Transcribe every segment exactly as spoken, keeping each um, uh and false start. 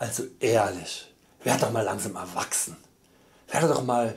Also ehrlich, werd doch mal langsam erwachsen. Werde doch mal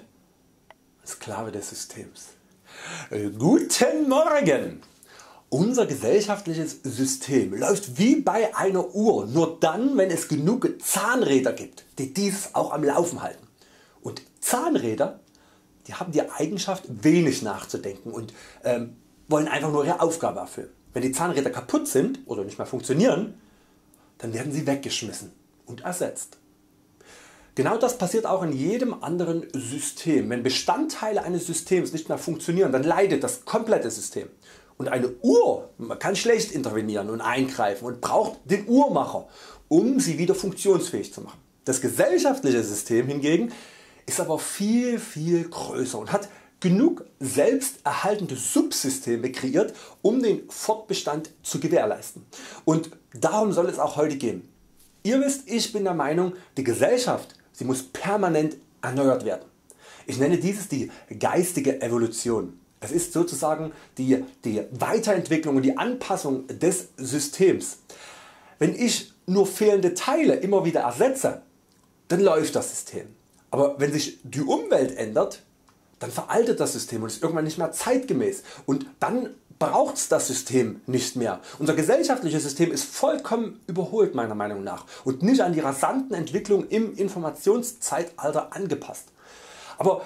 Sklave des Systems. Äh, guten Morgen! Unser gesellschaftliches System läuft wie bei einer Uhr, nur dann wenn es genug Zahnräder gibt, die dieses auch am Laufen halten. Und Zahnräder, die haben die Eigenschaft wenig nachzudenken und ähm, wollen einfach nur ihre Aufgabe erfüllen. Wenn die Zahnräder kaputt sind oder nicht mehr funktionieren, dann werden sie weggeschmissen und ersetzt. Genau das passiert auch in jedem anderen System. Wenn Bestandteile eines Systems nicht mehr funktionieren, dann leidet das komplette System. Und eine Uhr man kann schlecht intervenieren und eingreifen und braucht den Uhrmacher, um sie wieder funktionsfähig zu machen. Das gesellschaftliche System hingegen ist aber viel viel größer und hat genug selbsterhaltende Subsysteme kreiert, um den Fortbestand zu gewährleisten. Und darum soll es auch heute gehen. Ihr wisst, ich bin der Meinung, die Gesellschaft sie muss permanent erneuert werden. Ich nenne dieses die geistige Evolution. Es ist sozusagen die, die Weiterentwicklung und die Anpassung des Systems. Wenn ich nur fehlende Teile immer wieder ersetze, dann läuft das System. Aber wenn sich die Umwelt ändert, dann veraltet das System und ist irgendwann nicht mehr zeitgemäß und dann braucht es das System nicht mehr. Unser gesellschaftliches System ist vollkommen überholt meiner Meinung nach und nicht an die rasanten Entwicklungen im Informationszeitalter angepasst. Aber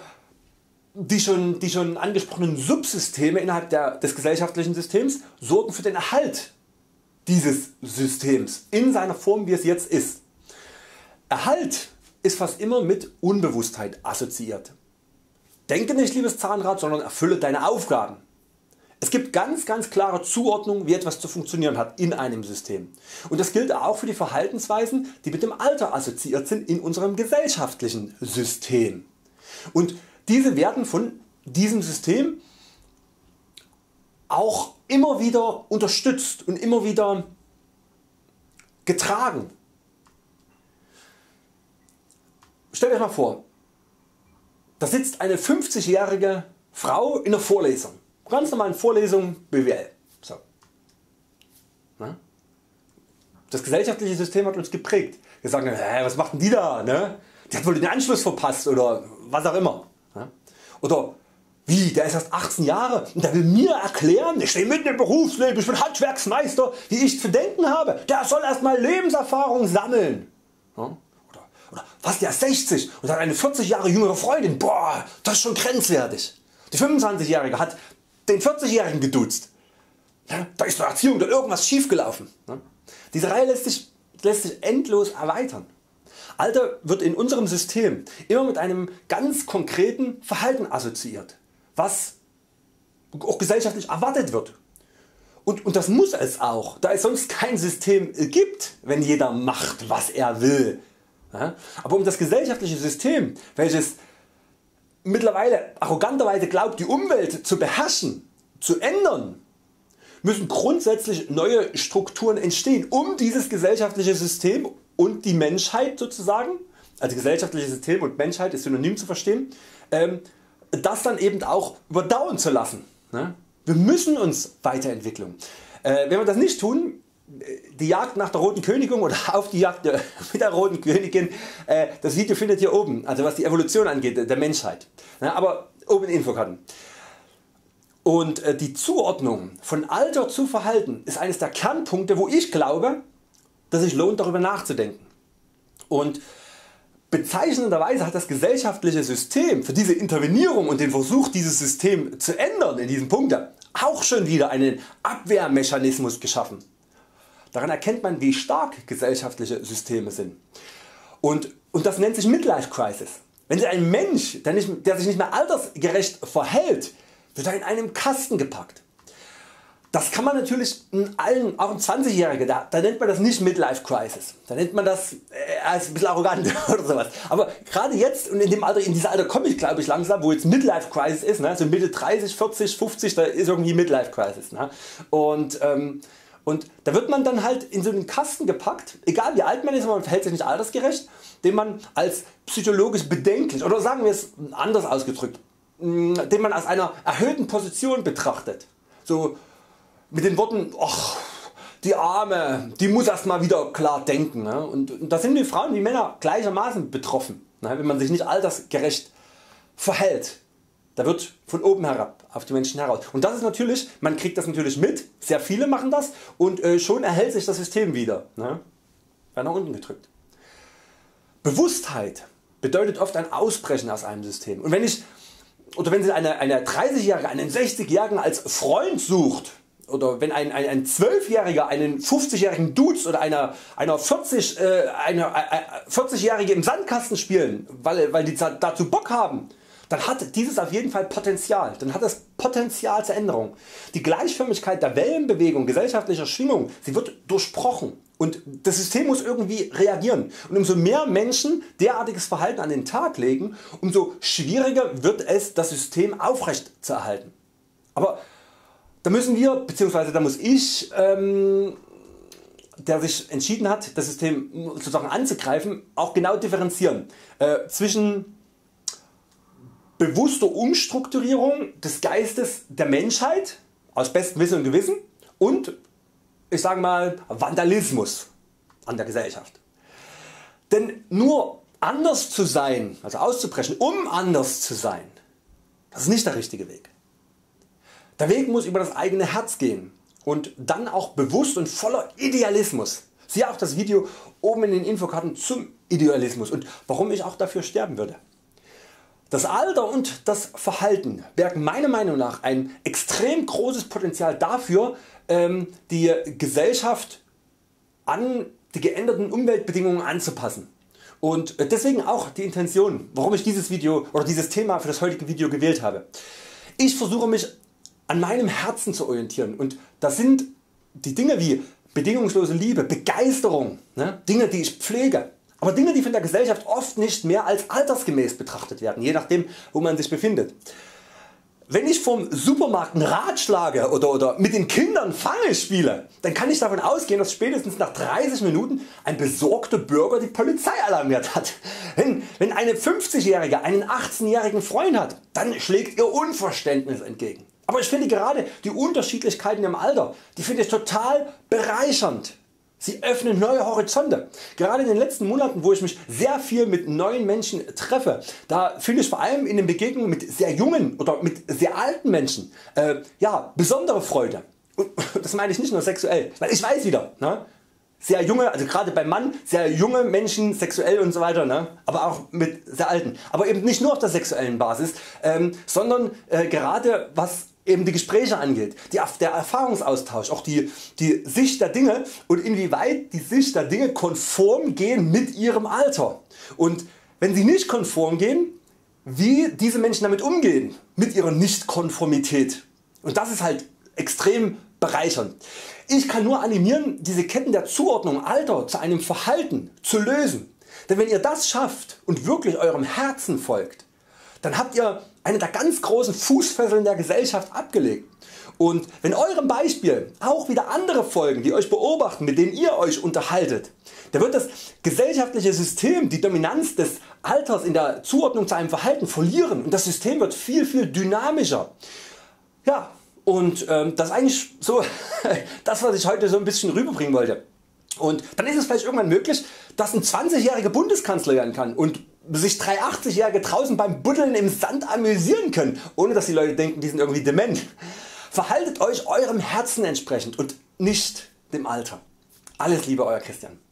die schon, die schon angesprochenen Subsysteme innerhalb der, des gesellschaftlichen Systems sorgen für den Erhalt dieses Systems in seiner Form wie es jetzt ist. Erhalt ist fast immer mit Unbewusstheit assoziiert. Denke nicht liebes Zahnrad, sondern erfülle deine Aufgaben. Es gibt ganz ganz klare Zuordnungen wie etwas zu funktionieren hat in einem System. Und das gilt auch für die Verhaltensweisen die mit dem Alter assoziiert sind in unserem gesellschaftlichen System. Und diese werden von diesem System auch immer wieder unterstützt und immer wieder getragen. Stellt euch mal vor, da sitzt eine fünfzig jährige Frau in einer Vorlesung. Ganz normalen Vorlesung B W L. So. Das gesellschaftliche System hat uns geprägt. Wir sagen, hey, was macht denn die da? Ne? Die hat wohl den Anschluss verpasst oder was auch immer. Oder wie, der ist erst achtzehn Jahre und der will mir erklären, ich stehe mitten im Berufsleben, ich bin Handwerksmeister, wie ich zu denken habe. Der soll erstmal Lebenserfahrung sammeln. Oder, oder was, der ist sechzig und hat eine vierzig Jahre jüngere Freundin. Boah, das ist schon grenzwertig. Die fünfundzwanzig jährige hat den vierzig jährigen geduzt. Ja, da ist in der Erziehung da irgendwas schief gelaufen. Ja, diese Reihe lässt sich, lässt sich endlos erweitern. Alter wird in unserem System immer mit einem ganz konkreten Verhalten assoziiert, was auch gesellschaftlich erwartet wird. Und, und das muss es auch, da es sonst kein System gibt, wenn jeder macht was er will. Ja, aber um das gesellschaftliche System, welches mittlerweile arroganterweise glaubt die Umwelt zu beherrschen, zu ändern, müssen grundsätzlich neue Strukturen entstehen, um dieses gesellschaftliche System und die Menschheit sozusagen, also gesellschaftliches System und Menschheit ist synonym zu verstehen, ähm, das dann eben auch überdauern zu lassen. Ne? Wir müssen uns weiterentwickeln. Äh, wenn wir das nicht tun, die Jagd nach der roten Königin oder auf die Jagd mit der roten Königin, äh, das Video findet ihr oben, also was die Evolution angeht der Menschheit, ja, aber oben in Infokarten. Und äh, die Zuordnung von Alter zu Verhalten ist eines der Kernpunkte, wo ich glaube, dass es sich lohnt darüber nachzudenken. Und bezeichnenderweise hat das gesellschaftliche System für diese Intervenierung und den Versuch dieses System zu ändern in diesem Punkt auch schon wieder einen Abwehrmechanismus geschaffen. Daran erkennt man wie stark gesellschaftliche Systeme sind. Und, und das nennt sich Midlife Crisis. Wenn sich ein Mensch, der, nicht, der sich nicht mehr altersgerecht verhält, wird er in einen Kasten gepackt. Das kann man natürlich in allen, auch ein zwanzig jähriger, da, da nennt man das nicht Midlife Crisis, da nennt man das äh, als ein bisschen arrogant oder sowas. Aber gerade jetzt und in dem Alter, in dieses Alter komme ich glaube ich langsam, wo jetzt Midlife Crisis ist, ne? So Mitte dreißig, vierzig, fünfzig, da ist irgendwie Midlife Crisis. Ne? Und, ähm, und da wird man dann halt in so einen Kasten gepackt, egal wie alt man ist, man verhält sich nicht altersgerecht, den man als psychologisch bedenklich oder sagen wir es anders ausgedrückt, den man aus einer erhöhten Position betrachtet. So mit den Worten, ach, die Arme, die muss erst mal wieder klar denken. Ne? Und, und da sind die Frauen wie Männer gleichermaßen betroffen, ne? Wenn man sich nicht altersgerecht verhält. Da wird von oben herab auf die Menschen heraus. Und das ist natürlich, man kriegt das natürlich mit, sehr viele machen das und äh, schon erhält sich das System wieder. Ne? Wird nach unten gedrückt. Bewusstheit bedeutet oft ein Ausbrechen aus einem System. Und wenn ich, oder wenn Sie eine, eine dreißig Jährige einen sechzig Jährigen als Freund sucht, oder wenn ein, ein, ein zwölf Jähriger einen fünfzig Jährigen duzt oder einer, einer vierzig, äh, eine, äh, vierzig Jährige im Sandkasten spielen, weil, weil die dazu Bock haben, dann hat dieses auf jeden Fall Potenzial, dann hat das Potenzial zur Änderung. Die Gleichförmigkeit der Wellenbewegung gesellschaftlicher Schwingung, sie wird durchbrochen und das System muss irgendwie reagieren. Und umso mehr Menschen derartiges Verhalten an den Tag legen, umso schwieriger wird es, das System aufrecht zu erhalten. Aber da müssen wir, bzw. da muss ich, ähm, der sich entschieden hat, das System sozusagen anzugreifen, auch genau differenzieren äh, zwischen bewusster Umstrukturierung des Geistes der Menschheit aus bestem Wissen und Gewissen und ich sage mal Vandalismus an der Gesellschaft. Denn nur anders zu sein, also auszubrechen, um anders zu sein, das ist nicht der richtige Weg. Der Weg muss über das eigene Herz gehen und dann auch bewusst und voller Idealismus. Siehe auch das Video oben in den Infokarten zum Idealismus und warum ich auch dafür sterben würde. Das Alter und das Verhalten bergen meiner Meinung nach ein extrem großes Potenzial dafür, die Gesellschaft an die geänderten Umweltbedingungen anzupassen. Und deswegen auch die Intention, warum ich dieses Video oder dieses Thema für das heutige Video gewählt habe. Ich versuche mich an meinem Herzen zu orientieren und das sind die Dinge wie bedingungslose Liebe, Begeisterung, ne? Dinge die ich pflege. Aber Dinge die von der Gesellschaft oft nicht mehr als altersgemäß betrachtet werden, je nachdem wo man sich befindet. Wenn ich vom Supermarkt einen Rad schlage oder, oder mit den Kindern Fange spiele, dann kann ich davon ausgehen, dass spätestens nach dreißig Minuten ein besorgter Bürger die Polizei alarmiert hat. Wenn, wenn eine fünfzig Jährige einen achtzehn jährigen Freund hat, dann schlägt ihr Unverständnis entgegen. Aber ich finde gerade die Unterschiedlichkeiten im Alter, die finde ich total bereichernd. Sie öffnen neue Horizonte. Gerade in den letzten Monaten, wo ich mich sehr viel mit neuen Menschen treffe, da finde ich vor allem in den Begegnungen mit sehr jungen oder mit sehr alten Menschen äh, ja, besondere Freude. Und das meine ich nicht nur sexuell, weil ich weiß wieder, ne? Sehr junge, also gerade beim Mann, sehr junge Menschen sexuell und so weiter, ne? Aber auch mit sehr alten. Aber eben nicht nur auf der sexuellen Basis, ähm, sondern äh, gerade was eben die Gespräche angeht, die, der Erfahrungsaustausch, auch die, die Sicht der Dinge und inwieweit die Sicht der Dinge konform gehen mit ihrem Alter. Und wenn sie nicht konform gehen, wie diese Menschen damit umgehen, mit ihrer Nichtkonformität. Und das ist halt extrem bereichernd. Ich kann nur animieren, diese Ketten der Zuordnung Alter zu einem Verhalten zu lösen. Denn wenn ihr das schafft und wirklich eurem Herzen folgt, dann habt ihr eine der ganz großen Fußfesseln der Gesellschaft abgelegt. Und wenn eurem Beispiel auch wieder andere folgen, die Euch beobachten, mit denen ihr Euch unterhaltet, dann wird das gesellschaftliche System die Dominanz des Alters in der Zuordnung zu einem Verhalten verlieren und das System wird viel viel dynamischer. Ja, und ähm, das ist eigentlich so das was ich heute so ein bisschen rüberbringen wollte. Und dann ist es vielleicht irgendwann möglich, dass ein zwanzig jähriger Bundeskanzler werden kann und sich drei achtzig jährige draußen beim Buddeln im Sand amüsieren können, ohne dass die Leute denken die sind irgendwie dement. Verhaltet Euch eurem Herzen entsprechend und nicht dem Alter. Alles Liebe Euer Christian.